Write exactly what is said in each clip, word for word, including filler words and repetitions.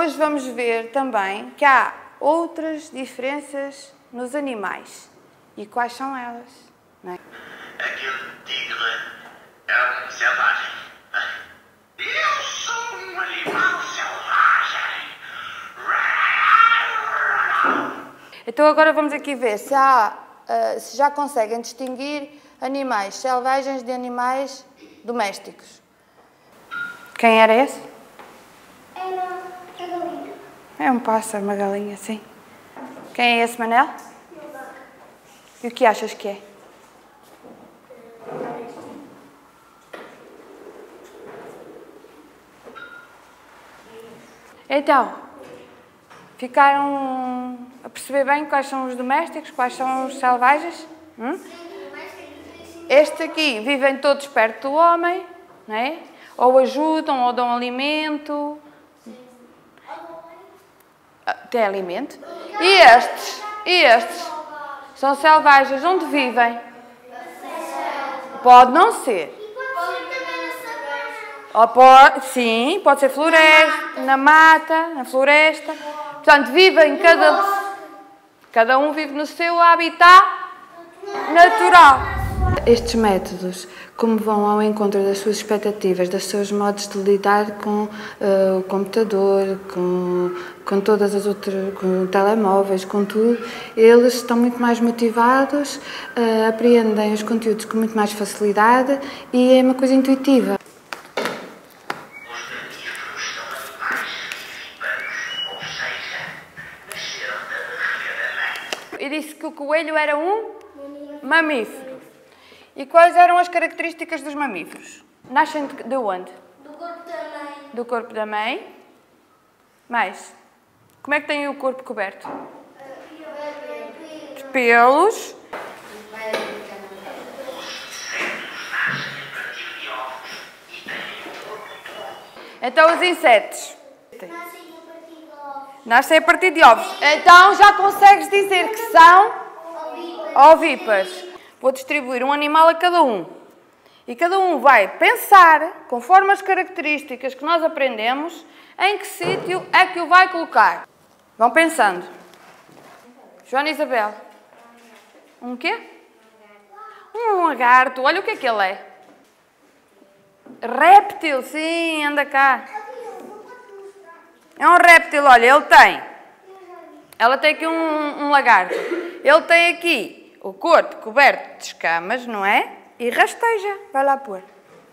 hoje vamos ver também que há outras diferenças nos animais. E quais são elas? Não é? Aquele tigre é um selvagem. Eu sou um animal selvagem. Então agora vamos aqui ver se, há, uh, se já conseguem distinguir animais selvagens de animais domésticos. Quem era esse? Era a galinha. É um pássaro, uma galinha, sim. Quem é esse, Manel? E o que achas que é? Então, ficaram a perceber bem quais são os domésticos, quais são os selvagens? Hum? Este aqui vivem todos perto do homem, não é? Ou ajudam, ou dão alimento. Tem alimento. E estes? E estes? São selvagens. Onde vivem? Pode não ser. Ou pode, sim, pode ser floresta, na mata, na floresta. Portanto, vivem cada... Cada um vive no seu habitat natural. Estes métodos, como vão ao encontro das suas expectativas, dos seus modos de lidar com uh, o computador, com, com todas as outras, com telemóveis, com tudo, eles estão muito mais motivados, uh, apreendem os conteúdos com muito mais facilidade e é uma coisa intuitiva. Eu disse que o coelho era um mamífero. E quais eram as características dos mamíferos? Nascem de, de onde? Do corpo da mãe. Do corpo da mãe. Mais? Como é que tem o corpo coberto? De pelos. Então os insetos. Nascem a partir de ovos. Então já consegues dizer que são ovíparos. Vou distribuir um animal a cada um. E cada um vai pensar, conforme as características que nós aprendemos, em que sítio é que o vai colocar. Vão pensando. Joana e Isabel. Um quê? Um lagarto. Olha o que é que ele é. Réptil, sim, anda cá. É um réptil, olha, ele tem. Ela tem aqui um, um lagarto. Ele tem aqui o corpo coberto de escamas, não é? E rasteja. Vai lá pôr.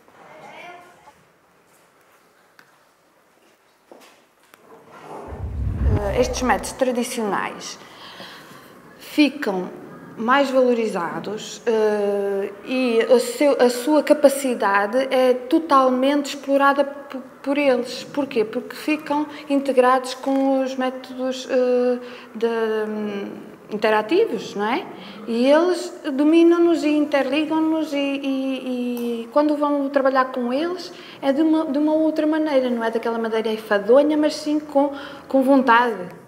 Estes métodos tradicionais ficam mais valorizados uh, e a, seu, a sua capacidade é totalmente explorada por, por eles. Porquê? Porque ficam integrados com os métodos uh, de, um, interativos, não é? E eles dominam-nos e interligam-nos e, e, e quando vão trabalhar com eles é de uma, de uma outra maneira, não é daquela maneira enfadonha, mas sim com, com vontade.